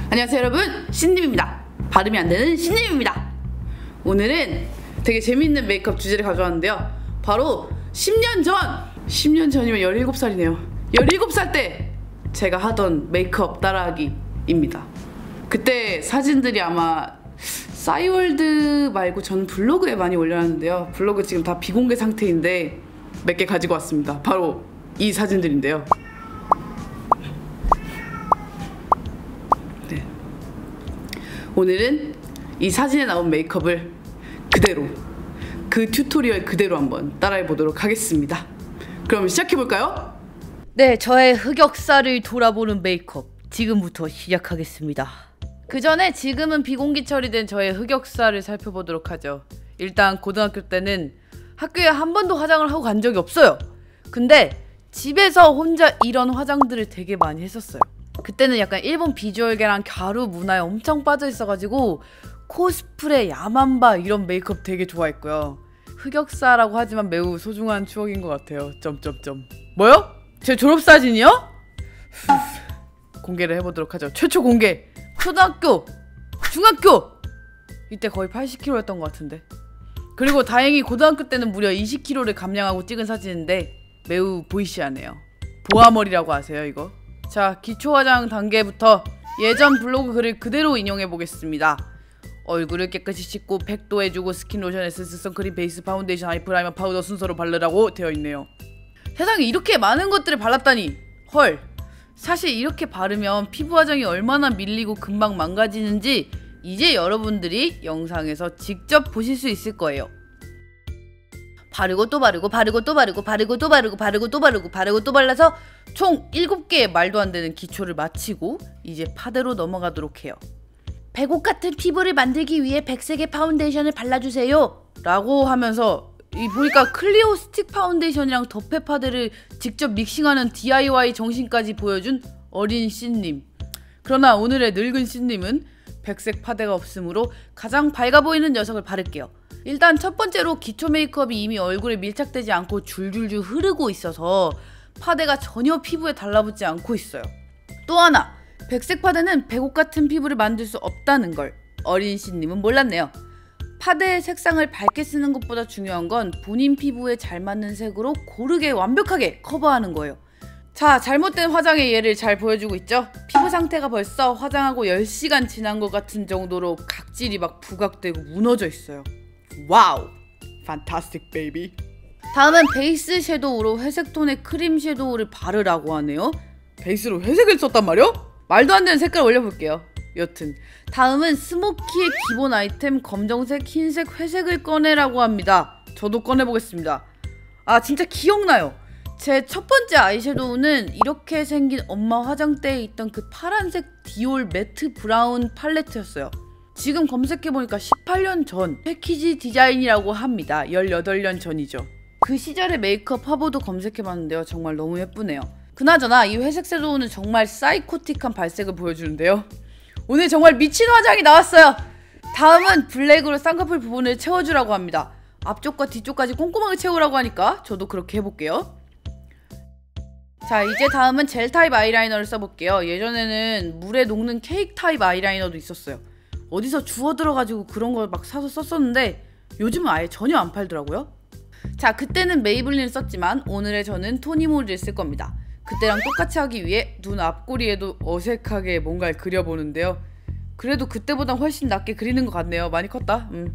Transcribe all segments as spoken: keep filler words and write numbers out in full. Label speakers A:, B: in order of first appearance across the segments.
A: 안녕하세요 여러분, 신님입니다. 발음이 안되는 신님입니다. 오늘은 되게 재밌는 메이크업 주제를 가져왔는데요, 바로 십 년 전! 십 년 전이면 열일곱 살이네요 열일곱 살 때 제가 하던 메이크업 따라하기입니다. 그때 사진들이 아마 싸이월드 말고 저는 블로그에 많이 올려놨는데요, 블로그 지금 다 비공개 상태인데 몇 개 가지고 왔습니다. 바로 이 사진들인데요. 네. 오늘은 이 사진에 나온 메이크업을 그대로, 그 튜토리얼 그대로 한번 따라해보도록 하겠습니다. 그럼 시작해볼까요?
B: 네, 저의 흑역사를 돌아보는 메이크업 지금부터 시작하겠습니다. 그 전에 지금은 비공개 처리된 저의 흑역사를 살펴보도록 하죠. 일단 고등학교 때는 학교에 한 번도 화장을 하고 간 적이 없어요. 근데 집에서 혼자 이런 화장들을 되게 많이 했었어요. 그때는 약간 일본 비주얼계랑 갸루 문화에 엄청 빠져 있어가지고 코스프레, 야만바 이런 메이크업 되게 좋아했고요. 흑역사라고 하지만 매우 소중한 추억인 것 같아요. 점점점. 뭐요? 제 졸업사진이요? 공개를 해보도록 하죠. 최초 공개! 초등학교! 중학교! 이때 거의 팔십 킬로그램였던 것 같은데. 그리고 다행히 고등학교 때는 무려 이십 킬로그램를 감량하고 찍은 사진인데 매우 보이시하네요. 보아머리라고 아세요 이거? 자, 기초화장 단계부터 예전 블로그 글을 그대로 인용해보겠습니다. 얼굴을 깨끗이 씻고 팩도 해주고 스킨 로션, 에센스, 선크림, 베이스, 파운데이션, 아이프라이머, 파우더 순서로 바르라고 되어있네요. 세상에 이렇게 많은 것들을 발랐다니! 헐! 사실 이렇게 바르면 피부 화장이 얼마나 밀리고 금방 망가지는지 이제 여러분들이 영상에서 직접 보실 수 있을 거예요. 바르고 또 바르고 바르고 또 바르고 바르고 또 바르고 바르고 또 바르고 바르고 또 발라서 총 일곱 개의 말도 안 되는 기초를 마치고 이제 파데로 넘어가도록 해요. 백옥 같은 피부를 만들기 위해 백색의 파운데이션을 발라주세요 라고 하면서 이 보니까 클리오 스틱 파운데이션이랑 덧페 파데를 직접 믹싱하는 디아이와이 정신까지 보여준 어린 씨님. 그러나 오늘의 늙은 씨님은 백색 파데가 없으므로 가장 밝아 보이는 녀석을 바를게요. 일단 첫 번째로 기초 메이크업이 이미 얼굴에 밀착되지 않고 줄줄줄 흐르고 있어서 파데가 전혀 피부에 달라붙지 않고 있어요. 또 하나, 백색 파데는 백옥 같은 피부를 만들 수 없다는 걸 어린 씨님은 몰랐네요. 파데의 색상을 밝게 쓰는 것보다 중요한 건 본인 피부에 잘 맞는 색으로 고르게 완벽하게 커버하는 거예요. 자, 잘못된 화장의 예를 잘 보여주고 있죠? 피부 상태가 벌써 화장하고 열 시간 지난 것 같은 정도로 각질이 막 부각되고 무너져 있어요. 와우! 판타스틱 베이비! 다음은 베이스 섀도우로 회색 톤의 크림 섀도우를 바르라고 하네요. 베이스로 회색을 썼단 말이요? 말도 안 되는 색깔 올려볼게요. 여튼 다음은 스모키의 기본 아이템 검정색, 흰색, 회색을 꺼내라고 합니다. 저도 꺼내보겠습니다. 아, 진짜 기억나요. 제 첫 번째 아이섀도우는 이렇게 생긴 엄마 화장대에 있던 그 파란색 디올 매트 브라운 팔레트였어요. 지금 검색해보니까 십팔 년 전 패키지 디자인이라고 합니다. 열여덟 년 전이죠. 그 시절의 메이크업 화보도 검색해봤는데요, 정말 너무 예쁘네요. 그나저나 이 회색 섀도우는 정말 사이코틱한 발색을 보여주는데요, 오늘 정말 미친 화장이 나왔어요. 다음은 블랙으로 쌍꺼풀 부분을 채워주라고 합니다. 앞쪽과 뒤쪽까지 꼼꼼하게 채우라고 하니까 저도 그렇게 해볼게요. 자, 이제 다음은 젤 타입 아이라이너를 써볼게요. 예전에는 물에 녹는 케이크 타입 아이라이너도 있었어요. 어디서 주워 들어가지고 그런 걸 막 사서 썼었는데 요즘은 아예 전혀 안 팔더라고요. 자, 그때는 메이블린을 썼지만 오늘의 저는 토니모리를 쓸 겁니다. 그때랑 똑같이 하기 위해 눈 앞꼬리에도 어색하게 뭔가를 그려보는데요, 그래도 그때보다 훨씬 낫게 그리는 것 같네요. 많이 컸다. 음.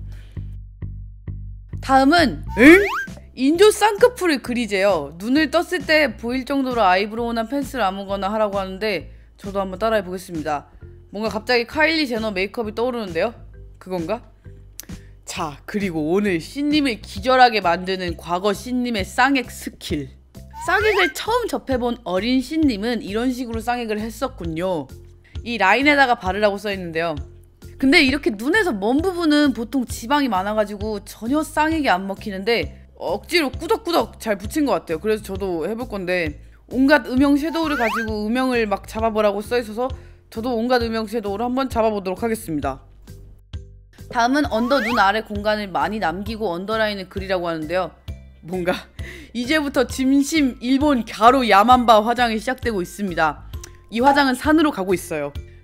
B: 다음은 응? 인조 쌍꺼풀을 그리재요. 눈을 떴을 때 보일 정도로 아이브로우나 펜슬 아무거나 하라고 하는데 저도 한번 따라해 보겠습니다. 뭔가 갑자기 카일리 제너 메이크업이 떠오르는데요? 그건가? 자, 그리고 오늘 씨님을 기절하게 만드는 과거 씨님의 쌍액 스킬. 쌍액을 처음 접해본 어린 씨님은 이런 식으로 쌍액을 했었군요. 이 라인에다가 바르라고 써있는데요, 근데 이렇게 눈에서 먼 부분은 보통 지방이 많아가지고 전혀 쌍액이 안 먹히는데 억지로 꾸덕꾸덕 잘 붙인 것 같아요. 그래서 저도 해볼 건데 온갖 음영 섀도우를 가지고 음영을 막 잡아보라고 써있어서 저도 온갖 음영 섀도우를 한번 잡아보도록 하겠습니다. 다음은 언더 눈 아래 공간을 많이 남기고 언더라인을 그리라고 하는데요, 뭔가 이제부터 진심 일본 갸루 야만바 화장이 시작되고 있습니다. 이 화장은 산으로 가고 있어요.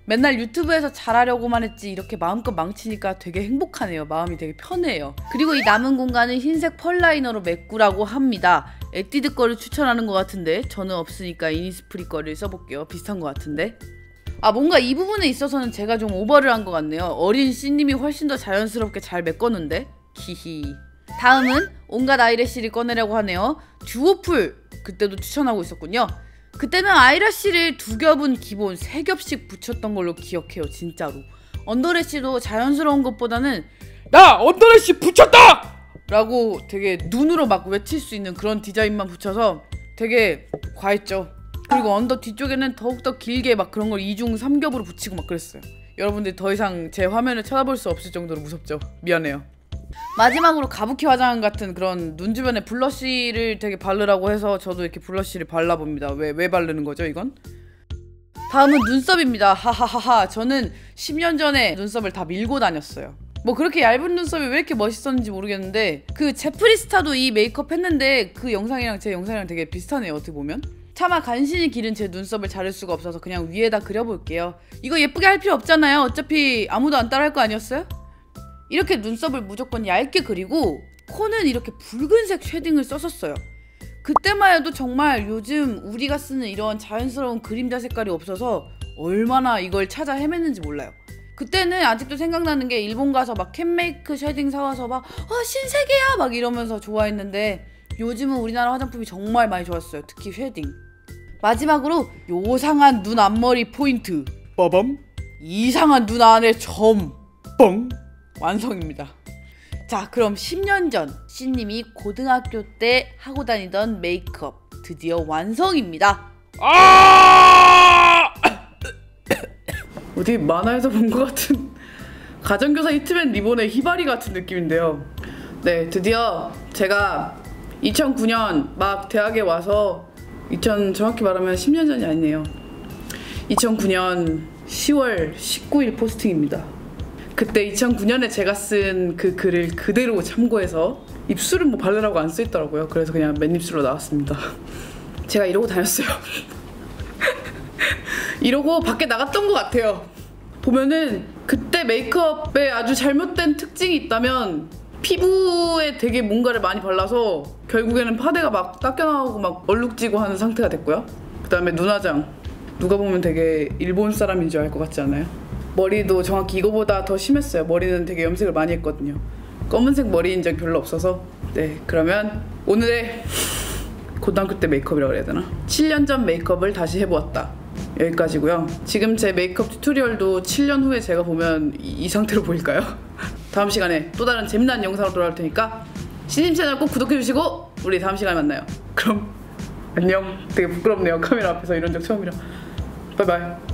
B: 맨날 유튜브에서 잘하려고만 했지 이렇게 마음껏 망치니까 되게 행복하네요. 마음이 되게 편해요. 그리고 이 남은 공간은 흰색 펄 라이너로 메꾸라고 합니다. 에뛰드 거를 추천하는 것 같은데 저는 없으니까 이니스프리 거를 써볼게요. 비슷한 것 같은데. 아 뭔가 이 부분에 있어서는 제가 좀 오버를 한 것 같네요. 어린 씨님이 훨씬 더 자연스럽게 잘 메꿨는데. 히히. 다음은 온갖 아이래쉬를 꺼내려고 하네요. 듀오풀 그때도 추천하고 있었군요. 그때는 아이래쉬를 두 겹은 기본 세 겹씩 붙였던 걸로 기억해요. 진짜로. 언더래쉬도 자연스러운 것보다는 나 언더래쉬 붙였다! 라고 되게 눈으로 막 외칠 수 있는 그런 디자인만 붙여서 되게 과했죠. 그리고 언더 뒤쪽에는 더욱더 길게 막 그런 걸 이중 삼겹으로 붙이고 막 그랬어요. 여러분들 더 이상 제 화면을 쳐다볼 수 없을 정도로 무섭죠. 미안해요. 마지막으로 가부키 화장 같은 그런 눈 주변에 블러쉬를 되게 바르라고 해서 저도 이렇게 블러쉬를 발라봅니다. 왜, 왜 바르는 거죠 이건? 다음은 눈썹입니다. 하하하하. 저는 십 년 전에 눈썹을 다 밀고 다녔어요. 뭐 그렇게 얇은 눈썹이 왜 이렇게 멋있었는지 모르겠는데 그 제프리 스타도 이 메이크업 했는데 그 영상이랑 제 영상이랑 되게 비슷하네요. 어떻게 보면. 차마 간신히 기른 제 눈썹을 자를 수가 없어서 그냥 위에다 그려볼게요. 이거 예쁘게 할 필요 없잖아요. 어차피 아무도 안 따라 할 거 아니었어요? 이렇게 눈썹을 무조건 얇게 그리고 코는 이렇게 붉은색 쉐딩을 썼었어요. 그때만 해도 정말 요즘 우리가 쓰는 이런 자연스러운 그림자 색깔이 없어서 얼마나 이걸 찾아 헤맸는지 몰라요. 그때는 아직도 생각나는 게 일본 가서 막 캔메이크 쉐딩 사와서 막 어 신세계야 막 이러면서 좋아했는데 요즘은 우리나라 화장품이 정말 많이 좋았어요. 특히 쉐딩. 마지막으로 요상한 눈 앞머리 포인트 빠밤. 이상한 눈 안에 점 뻥. 완성입니다. 자 그럼 십 년 전 씨님이 고등학교 때 하고 다니던 메이크업 드디어 완성입니다.
A: 아! 어디 만화에서 본 것 같은 가정교사 히트맨 리본의 히바리 같은 느낌인데요. 네 드디어 제가 이천구 년 막 대학에 와서 이천 정확히 말하면 십 년 전이 아니네요. 이천구 년 시월 십구일 포스팅입니다. 그때 이천구 년에 제가 쓴 그 글을 그대로 참고해서 입술은 뭐 바르라고 안 써있더라고요. 그래서 그냥 맨입술로 나왔습니다. 제가 이러고 다녔어요. 이러고 밖에 나갔던 것 같아요. 보면은 그때 메이크업에 아주 잘못된 특징이 있다면 피부에 되게 뭔가를 많이 발라서 결국에는 파데가 막 깎여나오고 막 얼룩지고 하는 상태가 됐고요. 그 다음에 눈화장 누가 보면 되게 일본 사람인 줄 알 것 같지 않아요? 머리도 정확히 이거보다 더 심했어요. 머리는 되게 염색을 많이 했거든요. 검은색 머리인 적이 별로 없어서. 네 그러면 오늘의 고등학교 때 메이크업이라고 해야 되나? 칠 년 전 메이크업을 다시 해보았다. 여기까지고요. 지금 제 메이크업 튜토리얼도 칠 년 후에 제가 보면 이, 이 상태로 보일까요? 다음 시간에 또 다른 재미난 영상으로 돌아올 테니까 씨님 채널 꼭 구독해주시고 우리 다음 시간에 만나요. 그럼 안녕. 되게 부끄럽네요. 카메라 앞에서 이런 적 처음이라. 바이바이.